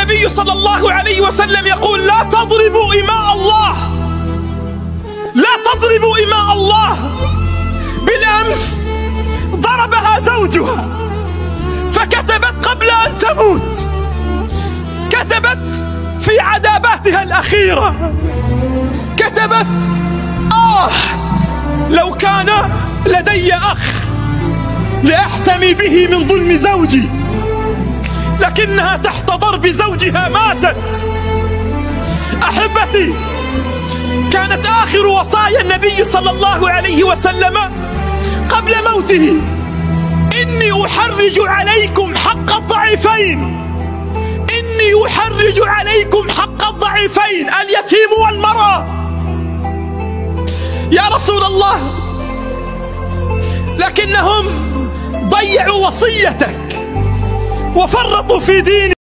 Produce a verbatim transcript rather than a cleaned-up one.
النبي صلى الله عليه وسلم يقول: لا تضربوا إماء الله، لا تضربوا إماء الله. بالأمس ضربها زوجها فكتبت قبل أن تموت، كتبت في عذاباتها الأخيرة، كتبت: آه لو كان لدي أخ لأحتمي به من ظلم زوجي، لكنها تحت ضرب زوجها ماتت. أحبتي، كانت آخر وصايا النبي صلى الله عليه وسلم قبل موته: إني أحرج عليكم حق الضعيفين، إني أحرج عليكم حق الضعيفين اليتيم والمرأة. يا رسول الله، لكنهم ضيعوا وصيتك وفرطوا في دين